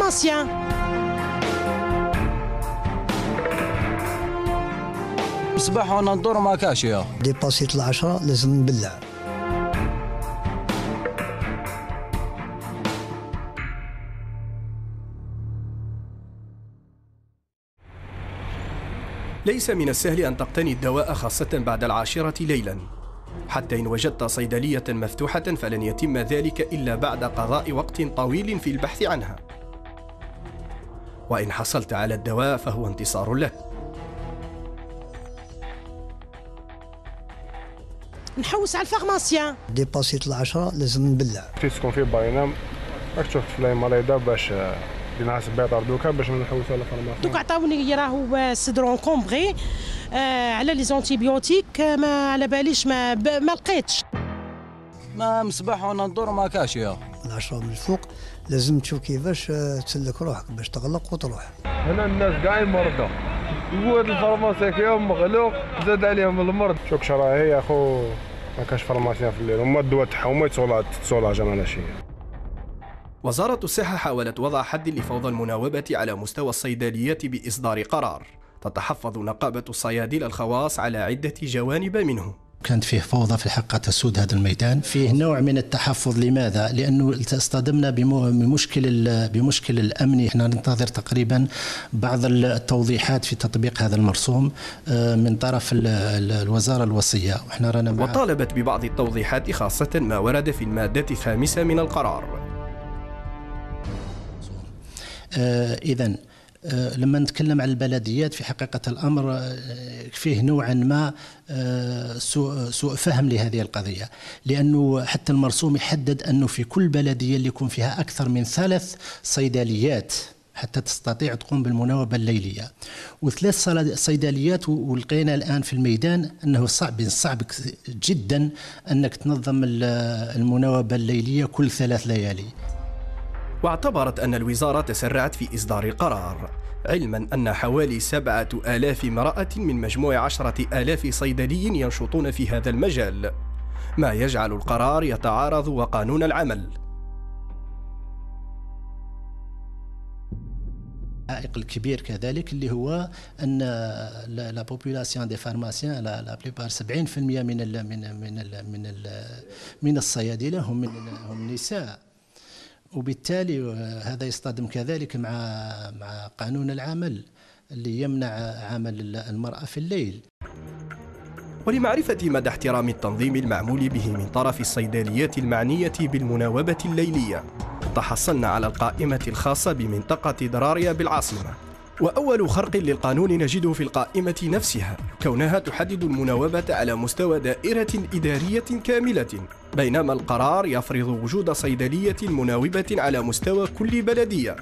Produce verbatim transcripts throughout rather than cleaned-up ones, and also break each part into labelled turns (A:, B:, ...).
A: pharmacien.
B: صباح وانا ندور ما كاش يا
C: ديباسيت العشرة لازم نبلع.
D: ليس من السهل أن تقتني الدواء خاصة بعد العاشرة ليلا، حتى إن وجدت صيدلية مفتوحة فلن يتم ذلك إلا بعد قضاء وقت طويل في البحث عنها، وإن حصلت على الدواء فهو انتصار لك.
A: نحوس على الفارماسيان.
C: ديباسيت العشرة لازم نبلع.
E: تيسكون في باينة راك شفت في المريضة باش بنعس بيطار دوكا باش نحوسوا على الفارماسيان.
A: دوك عطاوني راهو سيدرون كومبغي آه على لي زونتيبيوتيك ما على باليش ما ب... ما لقيتش.
B: ما مصباح وانا ندور ما كاش يا
C: العشرة من الفوق لازم تشوف كيفاش تسلك روحك باش تغلق وتروح.
E: هنا الناس كاع مرضى وهاد الفارماسيان كيهم مغلوق زاد عليهم المرض. شوك شراهي يا خو ما كاش فارماسيان في الليل هما الدواء تاعهم ما يتصولاجا معناها شي.
D: وزارة الصحة حاولت وضع حد لفوضى المناوبة على مستوى الصيدليات بإصدار قرار. تتحفظ نقابة الصيادلة الخواص على عدة جوانب منه.
F: كانت فيه فوضى في الحقيقة تسود هذا الميدان، فيه نوع من التحفظ. لماذا؟ لأنه اصطدمنا بمشكل بمشكل الأمني. احنا ننتظر تقريبا بعض التوضيحات في تطبيق هذا المرسوم من طرف الوزارة الوصية، واحنا رانا
D: وطالبت ببعض التوضيحات خاصة ما ورد في المادة الخامسة من القرار.
F: آه إذن لما نتكلم عن البلديات في حقيقة الأمر فيه نوعا ما سوء, سوء فهم لهذه القضية، لأنه حتى المرسوم يحدد أنه في كل بلدية اللي يكون فيها أكثر من ثلاث صيدليات حتى تستطيع تقوم بالمناوبة الليلية، وثلاث صيدليات. ولقينا الآن في الميدان أنه صعب صعب جدا أنك تنظم المناوبة الليلية كل ثلاث ليالي.
D: واعتبرت أن الوزارة تسرعت في إصدار القرار، علما أن حوالي سبعة آلاف امرأة من مجموع عشرة آلاف صيدلي ينشطون في هذا المجال، ما يجعل القرار يتعارض وقانون العمل.
F: العائق الكبير كذلك اللي هو ان لا بوبولاسيون دي فارماسيان لا بليبار سبعين بالمئة من ال من ال من ال من ال من الصيادلة هم من هم نساء، وبالتالي هذا يصطدم كذلك مع مع قانون العمل اللي يمنع عمل المرأة في الليل.
D: ولمعرفة مدى احترام التنظيم المعمول به من طرف الصيدليات المعنية بالمناوبة الليلية، تحصلنا على القائمة الخاصة بمنطقة دراريا بالعاصمة. وأول خرق للقانون نجده في القائمة نفسها، كونها تحدد المناوبة على مستوى دائرة إدارية كاملة، بينما القرار يفرض وجود صيدلية مناوبة على مستوى كل بلدية.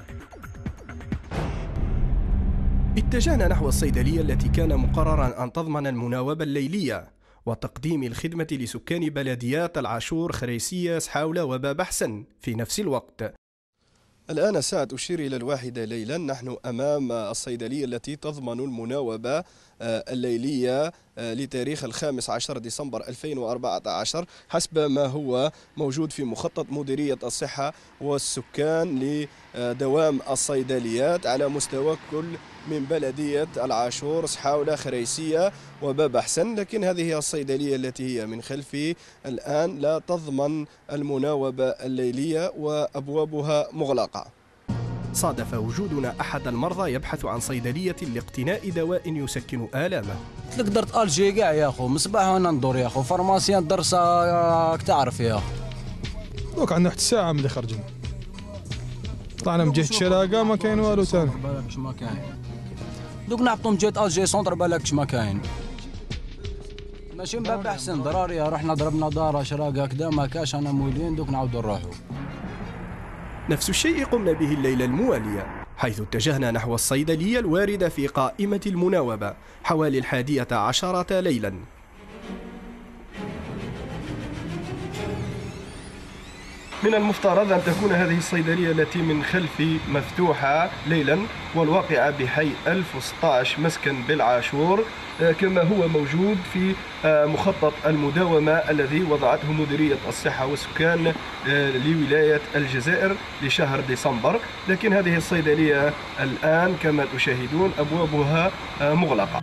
D: اتجهنا نحو الصيدلية التي كان مقررا أن تضمن المناوبة الليلية وتقديم الخدمة لسكان بلديات العاشور، خريسية، سحاولة وباب حسن في نفس الوقت. الآن الساعة تشير إلى الواحدة ليلا، نحن أمام الصيدلية التي تضمن المناوبة الليلية لتاريخ الخامس عشر ديسمبر ألفين وأربعة عشر حسب ما هو موجود في مخطط مديرية الصحة والسكان لدوام الصيدليات على مستوى كل من بلدية العاشور، سحاولة، خريسية وباب حسن. لكن هذه هي الصيدلية التي هي من خلفي الآن لا تضمن المناوبة الليلية وأبوابها مغلقة. صادف وجودنا أحد المرضى يبحث عن صيدلية لاقتناء دواء يسكن آلامه.
B: لك درت ألجي كاع يا أخو، مصباح وانا ندور يا أخو، فارماسيان درسة راك تعرف يا أخو.
G: دوك عندنا واحد الساعة ملي خرجنا طلعنا من جهة شراقة ما كاين والو ثاني.
B: بالكش ما كاين. دوك نهبطوا من جهة ألجي سونتر بالكش ما كاين. ماشي من باب أحسن دراريا، رحنا ضربنا دارة شراقة كدا ما كاش، أنا مولين دوك نعاودوا نروحوا.
D: نفس الشيء قمنا به الليلة الموالية، حيث اتجهنا نحو الصيدلية الواردة في قائمة المناوبة حوالي الحادية عشرة ليلا. من المفترض أن تكون هذه الصيدلية التي من خلفي مفتوحة ليلا والواقعة بحي ألف وستة عشر مسكن بالعاشور كما هو موجود في مخطط المداومة الذي وضعته مديرية الصحة والسكان لولاية الجزائر لشهر ديسمبر، لكن هذه الصيدلية الآن كما تشاهدون أبوابها مغلقة.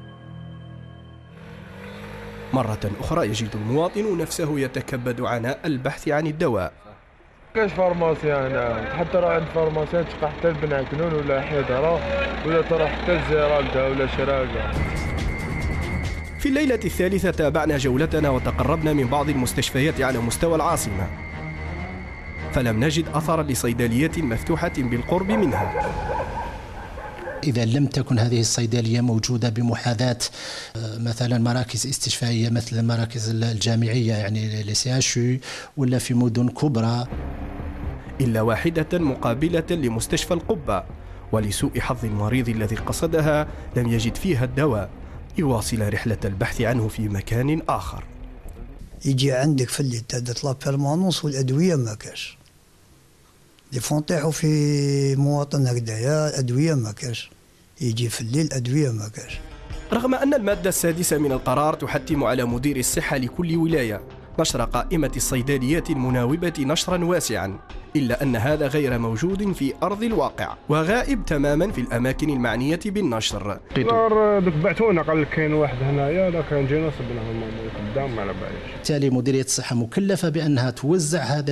D: مرة أخرى يجد المواطن نفسه يتكبد عناء البحث عن الدواء.
E: كاش فارماسي هنا، حتى راه عند فارماسي تلقى حتى البناكنون ولا حيدرة ولا ترى حتى الزيرالدا ولا شراقة.
D: في الليلة الثالثة تابعنا جولتنا وتقربنا من بعض المستشفيات على مستوى العاصمة، فلم نجد أثرا لصيدلية مفتوحة بالقرب منها.
F: إذا لم تكن هذه الصيدلية موجودة بمحاذاة مثلا مراكز استشفائية مثل المراكز الجامعية يعني لسياشو ولا في مدن كبرى،
D: إلا واحدة مقابلة لمستشفى القبة، ولسوء حظ المريض الذي قصدها لم يجد فيها الدواء، يواصل رحلة البحث عنه في مكان آخر.
C: يجي عندك في الليل تطلب بيرمانونس والأدوية ما كاش، يفون طيحوا في مواطن هكذايا الأدوية ما كاش، يجي في الليل أدوية ما كاش.
D: رغم أن المادة السادسة من القرار تحتم على مدير الصحة لكل ولاية نشر قائمة الصيدليات المناوبة نشرا واسعا، إلا أن هذا غير موجود في أرض الواقع وغائب تماما في الأماكن المعنية بالنشر.
E: دوك بعثونا قال لك كاين واحد هنايا، لا كان جينا صبناهم قدام ما على باليش.
F: بالتالي مديرية الصحة مكلفة بأنها توزع هذا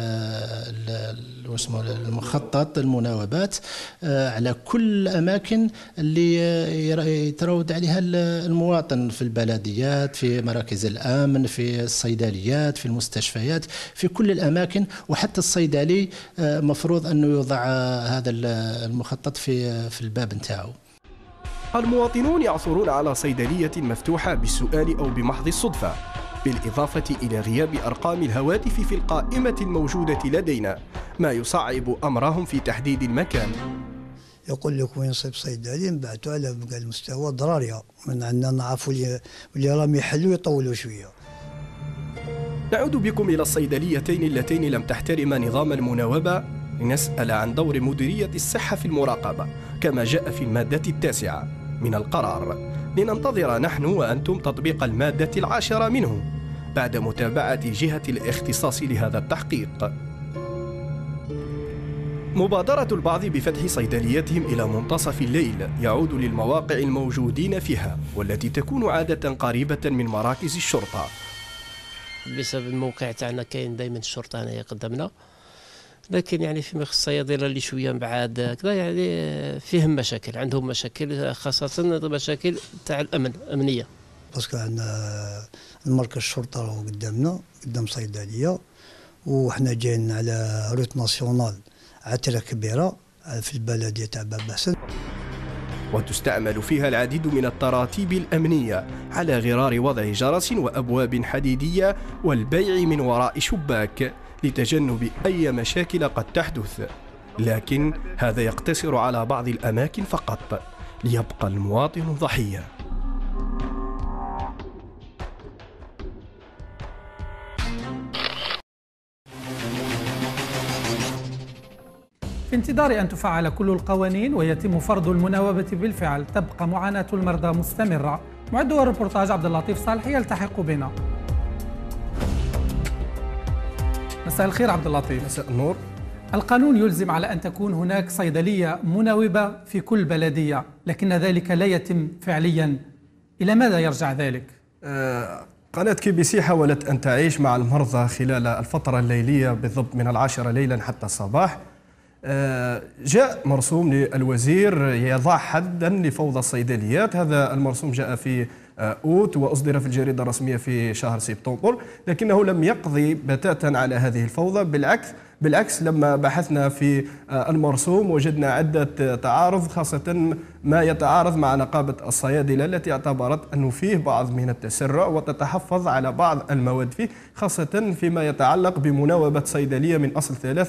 F: اسمه المخطط المناوبات على كل الأماكن اللي يتراود عليها المواطن، في البلديات، في مراكز الأمن، في الصيدليات، في المستشفيات، في كل الأماكن، وحتى الصيدلي مفروض أنه يوضع هذا المخطط في في الباب نتاعو.
D: المواطنون يعثرون على صيدلية مفتوحة بالسؤال أو بمحض الصدفة، بالإضافة إلى غياب أرقام الهواتف في القائمة الموجودة لدينا، ما يصعب أمرهم في تحديد المكان.
C: يقول لك وين صيب صيدلي نبعثوا على المستوى ضرارية، من عندنا نعرفوا اللي راهم يحلوا يطولوا شوية.
D: نعود بكم إلى الصيدليتين اللتين لم تحترما نظام المناوبة لنسأل عن دور مديرية الصحة في المراقبة كما جاء في المادة التاسعة من القرار، لننتظر نحن وأنتم تطبيق المادة العاشرة منه بعد متابعة جهة الاختصاص لهذا التحقيق. مبادرة البعض بفتح صيدلياتهم إلى منتصف الليل يعود للمواقع الموجودين فيها والتي تكون عادة قريبة من مراكز الشرطة.
H: بسبب الموقع تاعنا كاين دائما الشرطة هنايا قدامنا، لكن يعني فيما يخص الصيادله اللي شويه بعاد كذا يعني فيهم مشاكل، عندهم مشاكل خاصه مشاكل تاع الامن امنيه.
C: باسكو عندنا المركز الشرطه راهو قدامنا قدام صيدليه، وحنا جايين على روت ناسيونال عتره كبيره في البلديه تاع باب حسن،
D: وتستعمل فيها العديد من التراتيب الأمنية على غرار وضع جرس وأبواب حديدية والبيع من وراء شباك لتجنب أي مشاكل قد تحدث، لكن هذا يقتصر على بعض الأماكن فقط ليبقى المواطن ضحية.
I: في انتظار أن تفعل كل القوانين ويتم فرض المناوبة بالفعل، تبقى معاناة المرضى مستمرة. معد الريبورتاج عبد اللطيف صالح يلتحق بنا. مساء الخير عبد اللطيف.
D: مساء النور.
I: القانون يلزم على أن تكون هناك صيدلية مناوبة في كل بلدية، لكن ذلك لا يتم فعليا. إلى ماذا يرجع ذلك؟
D: آه قناة كي بي سي حاولت أن تعيش مع المرضى خلال الفترة الليلية بالضبط من العاشرة ليلا حتى الصباح. جاء مرسوم للوزير يضع حدا لفوضى الصيدليات، هذا المرسوم جاء في أوت وأصدر في الجريدة الرسمية في شهر سبتمبر، لكنه لم يقضي بتاتا على هذه الفوضى. بالعكس بالعكس لما بحثنا في المرسوم وجدنا عدة تعارض، خاصة ما يتعارض مع نقابة الصيادلة التي اعتبرت أنه فيه بعض من التسرع وتتحفظ على بعض المواد فيه، خاصة فيما يتعلق بمناوبة صيدلية من أصل ثلاثة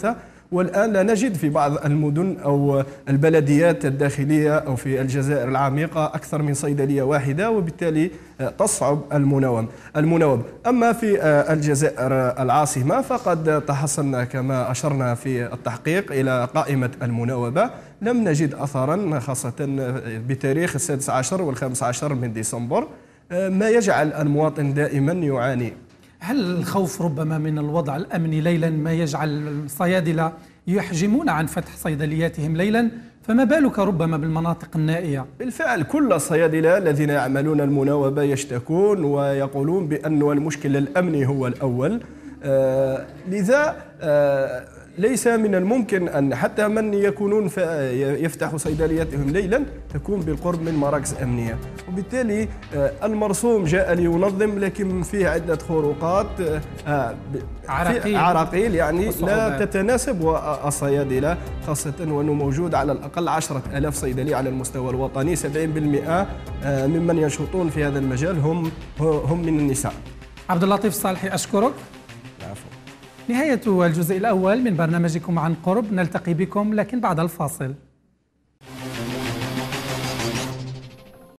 D: والآن لا نجد في بعض المدن أو البلديات الداخلية أو في الجزائر العميقة أكثر من صيدلية واحدة، وبالتالي تصعب المناوب المناوب أما في الجزائر العاصمة فقد تحصلنا كما أشرنا في التحقيق إلى قائمة المناوبة، لم نجد أثرا خاصة بتاريخ السادس عشر والخامس عشر من ديسمبر، ما يجعل المواطن دائما يعاني.
I: هل الخوف ربما من الوضع الأمني ليلا ما يجعل الصيادلة يحجمون عن فتح صيدلياتهم ليلا، فما بالك ربما بالمناطق النائية؟
D: بالفعل كل الصيادلة الذين يعملون المناوبة يشتكون ويقولون بأن المشكل الأمني هو الأول، آه لذا آه ليس من الممكن أن حتى من يكونون يفتحوا صيدلياتهم ليلا تكون بالقرب من مراكز أمنية، وبالتالي المرسوم جاء لينظم لكن فيه عدة خروقات
I: عراقيل,
D: عراقيل يعني لا تتناسب الصيادلة، خاصة وأنه موجود على الأقل عشرة ألاف صيدلي على المستوى الوطني، سبعين بالمئة ممن ينشطون في هذا المجال هم هم من النساء.
I: عبد اللطيف الصالحي أشكرك.
D: العفو.
I: نهاية الجزء الأول من برنامجكم عن قرب، نلتقي بكم لكن بعد الفاصل.